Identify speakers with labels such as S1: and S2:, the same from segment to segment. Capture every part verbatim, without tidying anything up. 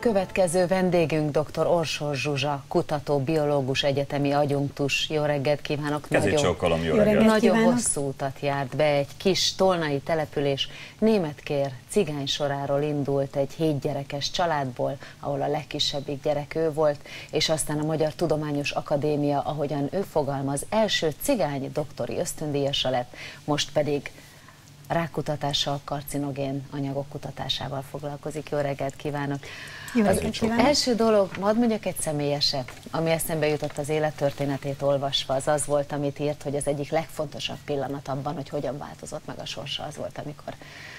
S1: Következő vendégünk dr. Orsós Zsuzsa, kutató, biológus, egyetemi adjunktus. Jó reggelt kívánok!
S2: Kezét csókolom, jó, jó reggelt!
S1: Nagyon
S3: kívánok.
S1: hosszú utat járt be, egy kis tolnai település németkér cigány soráról indult, egy hét gyerekes családból, ahol a legkisebbik gyerek ő volt, és aztán a Magyar Tudományos Akadémia, ahogyan ő fogalmaz, első cigány doktori ösztöndíjasa lett, most pedig rákkutatással, karcinogén anyagok kutatásával foglalkozik. Jó reggelt kívánok!
S3: Jó reggelt kívánok!
S1: Első dolog, hadd mondjak egy személyeset, ami eszembe jutott az élettörténetét olvasva, az az volt, amit írt, hogy az egyik legfontosabb pillanat abban, hogy hogyan változott meg a sorsa, az volt, amikor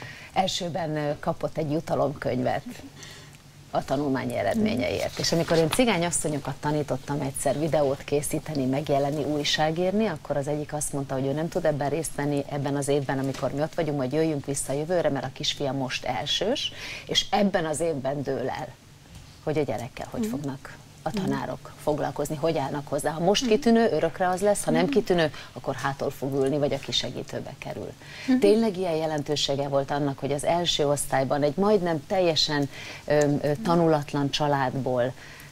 S1: elsőben kapott egy jutalomkönyvet a tanulmányi eredményeiért. És amikor én cigányasszonyokat tanítottam egyszer videót készíteni, megjelenni, újságírni, akkor az egyik azt mondta, hogy ő nem tud ebben részt venni ebben az évben, amikor mi ott vagyunk, majd jöjjünk vissza jövőre, mert a kisfiam most elsős, és ebben az évben dől el, hogy a gyerekkel hogy fognak a tanárok foglalkozni, hogy állnak hozzá. Ha most kitűnő, örökre az lesz, ha nem kitűnő, akkor hátul fog ülni, vagy a kisegítőbe kerül. Tényleg ilyen jelentősége volt annak, hogy az első osztályban egy majdnem teljesen ö, ö, tanulatlan családból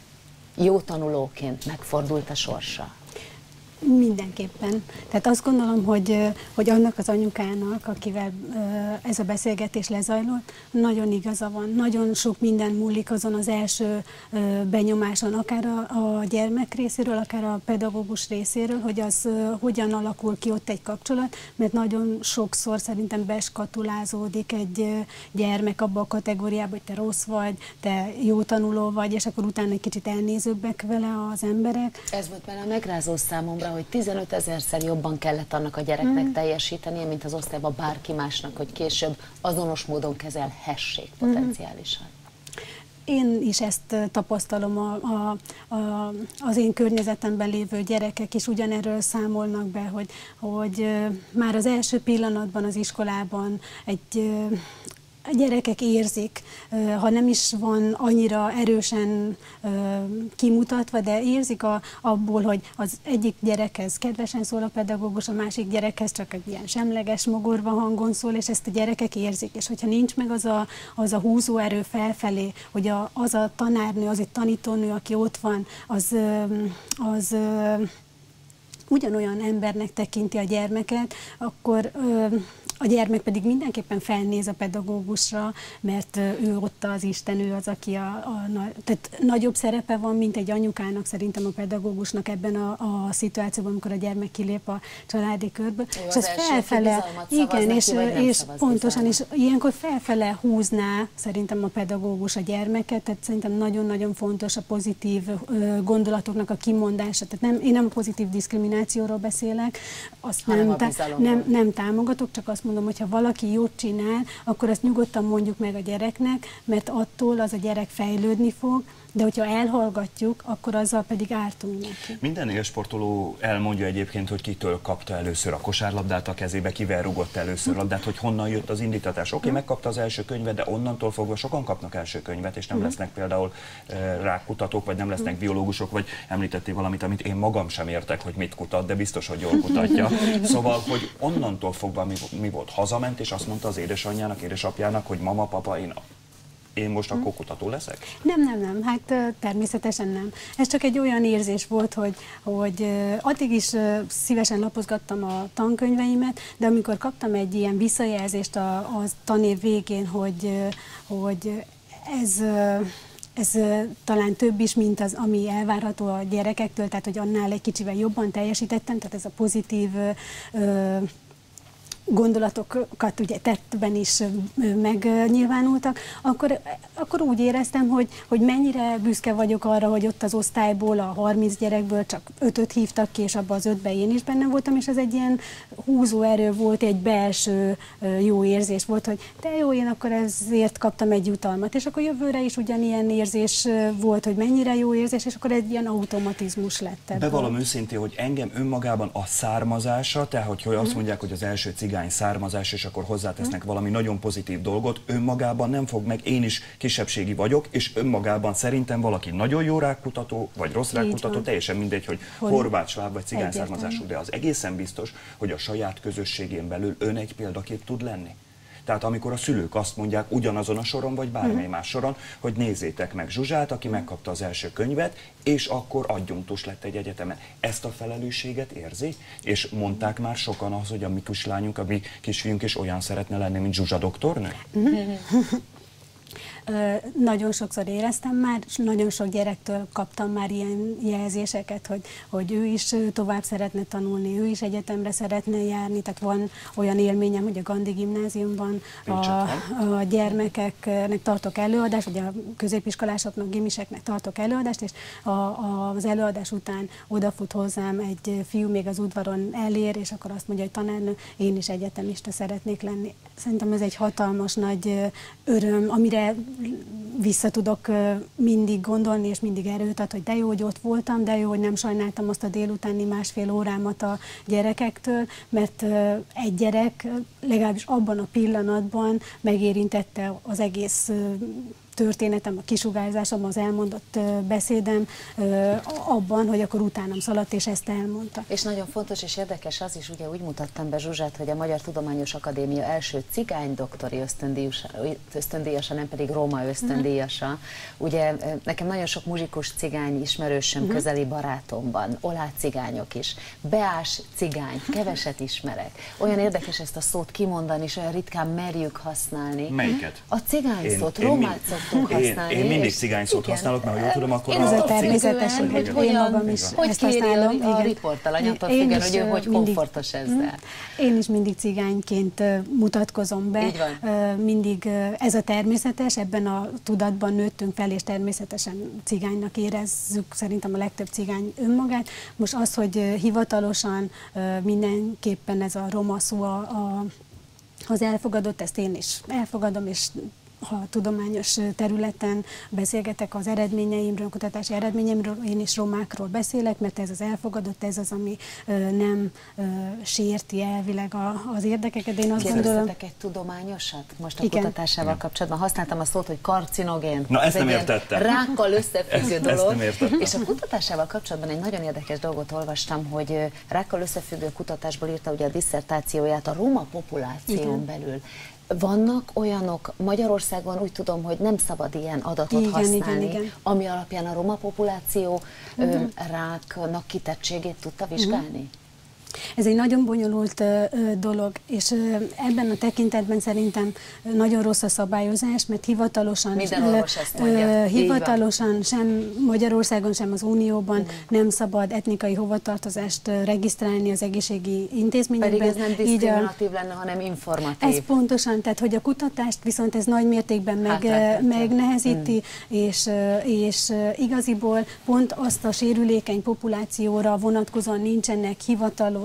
S1: jó tanulóként megfordult a sorsa?
S3: Mindenképpen. Tehát azt gondolom, hogy, hogy annak az anyukának, akivel ez a beszélgetés lezajlott, nagyon igaza van. Nagyon sok minden múlik azon az első benyomáson, akár a, a gyermek részéről, akár a pedagógus részéről, hogy az hogyan alakul ki ott egy kapcsolat, mert nagyon sokszor szerintem beskatulázódik egy gyermek abba a kategóriába, hogy te rossz vagy, te jó tanuló vagy, és akkor utána egy kicsit elnézőbbek vele az emberek.
S1: Ez volt benne a megrázó számomra, hogy tizenötezerszer jobban kellett annak a gyereknek mm. teljesítenie, mint az osztályban bárki másnak, hogy később azonos módon kezelhessék potenciálisan.
S3: Én is ezt tapasztalom, a, a, a, az én környezetemben lévő gyerekek is ugyanerről számolnak be, hogy, hogy már az első pillanatban az iskolában egy a gyerekek érzik, ha nem is van annyira erősen kimutatva, de érzik a, abból, hogy az egyik gyerekhez kedvesen szól a pedagógus, a másik gyerekhez csak egy ilyen semleges, mogorva hangon szól, és ezt a gyerekek érzik. És hogyha nincs meg az a, az a húzóerő felfelé, hogy a, az a tanárnő, az egy tanítónő, aki ott van, az, az ugyanolyan embernek tekinti a gyermeket, akkor a gyermek pedig mindenképpen felnéz a pedagógusra, mert ő ott az Isten, ő az, aki a, a, tehát nagyobb szerepe van, mint egy anyukának szerintem a pedagógusnak ebben a, a szituációban, amikor a gyermek kilép a családi körből.
S1: Ő
S3: és ez felfele, igen, és, neki, és pontosan, és ilyenkor felfele húzná szerintem a pedagógus a gyermeket, tehát szerintem nagyon-nagyon fontos a pozitív gondolatoknak a kimondása. Tehát nem, én nem a pozitív diszkriminációról beszélek, azt nem, tá nem, nem támogatok, csak azt mondom, hogy ha valaki jót csinál, akkor azt nyugodtan mondjuk meg a gyereknek, mert attól az a gyerek fejlődni fog, de hogyha elhallgatjuk, akkor azzal pedig ártunk neki.
S2: Minden élsportoló elmondja egyébként, hogy kitől kapta először a kosárlabdát a kezébe, kivel rugott először labdát, hogy honnan jött az indítatás. Oké, okay, megkapta az első könyvet, de onnantól fogva sokan kapnak első könyvet, és nem lesznek például e, rákkutatók, vagy nem lesznek biológusok, vagy említettél valamit, amit én magam sem értek, hogy mit kutat, de biztos, hogy jól kutatja. Szóval, hogy onnantól fogva mi, mi volt? Hazament, és azt mondta az édesanyjának, édesapjának, hogy mama, papa, én Én most akkor kutató leszek?
S3: Nem, nem, nem, hát természetesen nem. Ez csak egy olyan érzés volt, hogy, hogy addig is szívesen lapozgattam a tankönyveimet, de amikor kaptam egy ilyen visszajelzést a, a tanév végén, hogy, hogy ez... ez talán több is, mint az, ami elvárható a gyerekektől, tehát hogy annál egy kicsivel jobban teljesítettem, tehát ez a pozitív ö, gondolatokat ugye tettben is megnyilvánultak, akkor, akkor úgy éreztem, hogy, hogy mennyire büszke vagyok arra, hogy ott az osztályból, a harminc gyerekből csak ötöt hívtak ki, és abban az ötben én is benne voltam, és ez egy ilyen húzóerő volt, egy belső jó érzés volt, hogy de jó, én akkor ezért kaptam egy jutalmat, és akkor jövőre is ugyanilyen érzés volt, hogy mennyire jó érzés, és akkor egy ilyen automatizmus lett ebből.
S2: Bevallom őszintén, hogy engem önmagában a származása, tehát hogy azt mondják, hogy az első cigány származás, és akkor hozzátesznek valami nagyon pozitív dolgot, önmagában nem fog meg, én is kisebbségi vagyok, és önmagában szerintem valaki nagyon jó rákkutató, vagy rossz rákkutató, teljesen mindegy, hogy horvát, sváb vagy cigány származású, de az egészen biztos, hogy a saját közösségén belül ön egy példakép tud lenni. Tehát amikor a szülők azt mondják ugyanazon a soron, vagy bármely uh-huh. más soron, hogy nézzétek meg Zsuzsát, aki megkapta az első könyvet, és akkor adjunktus lett egy egyetemen. Ezt a felelősséget érzi? És mondták már sokan az, hogy a mi kislányunk, a mi kisfiunk is olyan szeretne lenni, mint Zsuzsa doktornő? Uh-huh.
S3: Nagyon sokszor éreztem már, és nagyon sok gyerektől kaptam már ilyen jelzéseket, hogy, hogy ő is tovább szeretne tanulni, ő is egyetemre szeretne járni, tehát van olyan élményem, hogy a Gandhi gimnáziumban a, a gyermekeknek tartok előadást, vagy a középiskolásoknak, gimiseknek tartok előadást, és a, a, az előadás után odafut hozzám egy fiú még az udvaron elér, és akkor azt mondja, hogy tanárnő, én is egyetemista szeretnék lenni. Szerintem ez egy hatalmas nagy öröm, amire vissza tudok mindig gondolni, és mindig erőt ad, hogy de jó, hogy ott voltam, de jó, hogy nem sajnáltam azt a délutáni másfél órámat a gyerekektől, mert egy gyerek legalábbis abban a pillanatban megérintette az egész történetem, a kisugárzásom, az elmondott beszédem abban, hogy akkor utánam szaladt, és ezt elmondta.
S1: És nagyon fontos és érdekes az is, ugye úgy mutattam be Zsuzsát, hogy a Magyar Tudományos Akadémia első cigány doktori ösztöndíjasa, nem pedig Róma ösztöndíjasa. Ugye nekem nagyon sok muzsikus cigány ismerősöm, uh-huh. közeli barátom van, oláh cigányok is, beás cigány, keveset ismerek. Olyan érdekes ezt a szót kimondani, és olyan ritkán merjük használni.
S2: Melyiket?
S1: A cigány szót, Rómát
S2: Én, én mindig cigány szót használok, mert ha jól tudom, akkor
S1: én
S2: a
S3: természetes,
S1: hogy,
S3: hogy
S1: hogy
S3: én magam is
S1: hogy
S3: ezt
S1: kéri
S3: használom.
S1: a, a riportalanyától függően, hogy ő hogy mindig, komfortos ezzel.
S3: Én is mindig cigányként mutatkozom be. Mindig ez a természetes, ebben a tudatban nőttünk fel, és természetesen cigánynak érezzük szerintem a legtöbb cigány önmagát. Most az, hogy hivatalosan mindenképpen ez a roma szó a, a, az elfogadott, ezt én is elfogadom, és ha tudományos területen beszélgetek az eredményeimről, kutatási eredményeimről, én is romákról beszélek, mert ez az elfogadott, ez az, ami nem sérti elvileg az érdekeket. Én azt gondolom...
S1: egy tudományosat most a
S3: Igen.
S1: kutatásával Igen. kapcsolatban? Használtam a szót, hogy karcinogén.
S2: Na, ezt nem értettem.
S1: Rákkal összefüggő
S2: ezt,
S1: dolog.
S2: Ezt
S1: és a kutatásával kapcsolatban egy nagyon érdekes dolgot olvastam, hogy rákkal összefüggő kutatásból írta ugye a disszertációját a roma populáción Igen. belül. Vannak olyanok, Magyarországon úgy tudom, hogy nem szabad ilyen adatot
S3: igen,
S1: használni,
S3: igen, igen.
S1: ami alapján a roma populáció uh-huh. ö, ráknak kitettségét tudta vizsgálni? Uh-huh.
S3: Ez egy nagyon bonyolult uh, dolog, és uh, ebben a tekintetben szerintem nagyon rossz a szabályozás, mert hivatalosan,
S1: Minden orvos ezt mondja.
S3: Uh, hivatalosan sem Magyarországon, sem az Unióban uh-huh. nem szabad etnikai hovatartozást uh, regisztrálni az egészségi intézményekben.
S1: Pedig ez nem diszkriminatív lenne, hanem informatív.
S3: Ez pontosan, tehát hogy a kutatást viszont ez nagy mértékben meg, hát, megnehezíti, mm. és, és igaziból pont azt a sérülékeny populációra vonatkozóan nincsenek hivatalos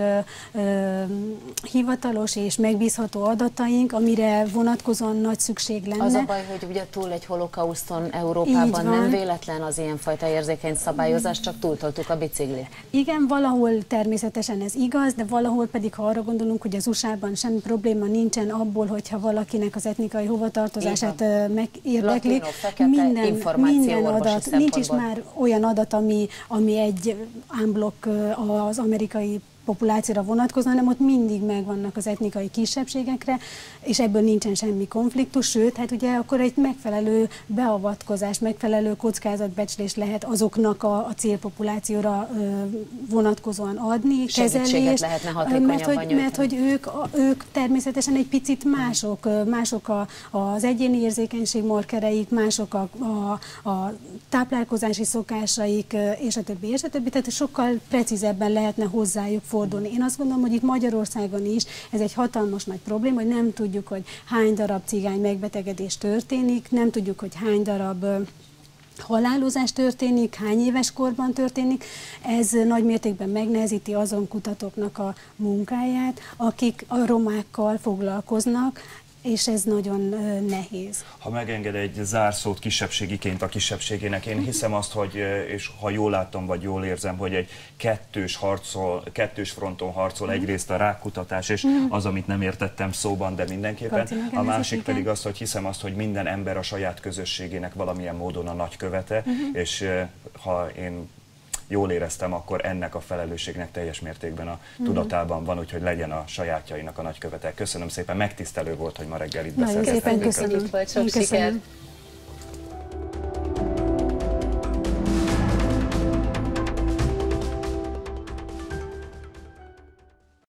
S3: hivatalos és megbízható adataink, amire vonatkozóan nagy szükség lenne.
S1: Az a baj, hogy ugye túl egy holokauszton Európában nem véletlen az ilyenfajta érzékeny szabályozás, csak túltoltuk a biciklit. Igen, valahol természetesen ez igaz, de valahol pedig, ha arra gondolunk, hogy az u es á-ban semmi probléma nincsen abból, hogyha valakinek az etnikai hovatartozását megérdekli. Minden, minden adat, nincs is már olyan adat, ami, ami egy unblock az amerikai populációra vonatkozna, hanem ott mindig megvannak az etnikai kisebbségekre, és ebből nincsen semmi konfliktus, sőt, hát ugye akkor egy megfelelő beavatkozás, megfelelő kockázatbecslés lehet azoknak a, a célpopulációra ö, vonatkozóan adni, kezelést, lehetne hatékonyabban
S3: mert hogy, mert hogy ők, a, ők természetesen egy picit mások, mások a, az egyéni érzékenység markereik, mások a, a, a táplálkozási szokásaik, és a többi, és a többi, tehát sokkal precízebben lehetne hozzájuk fordulni. Én azt gondolom, hogy itt Magyarországon is ez egy hatalmas nagy probléma, hogy nem tudjuk, hogy hány darab cigány megbetegedés történik, nem tudjuk, hogy hány darab halálozás történik, hány éves korban történik. Ez nagy mértékben megnehezíti azon kutatóknak a munkáját, akik a romákkal foglalkoznak, és ez nagyon nehéz.
S2: Ha megenged egy zárszót kisebbségiként a kisebbségének, én hiszem azt, hogy, és ha jól látom, vagy jól érzem, hogy egy kettős, harcol, kettős fronton harcol egyrészt a rákkutatás, és az, amit nem értettem szóban, de mindenképpen. A másik pedig az, hogy hiszem azt, hogy minden ember a saját közösségének valamilyen módon a nagykövete, és ha én jól éreztem, akkor ennek a felelősségnek teljes mértékben a tudatában van, úgyhogy legyen a sajátjainak a nagykövete. Köszönöm szépen, megtisztelő volt, hogy ma reggel itt beszélgettünk.
S3: Nagyon szépen köszönöm.
S1: Sok sikert!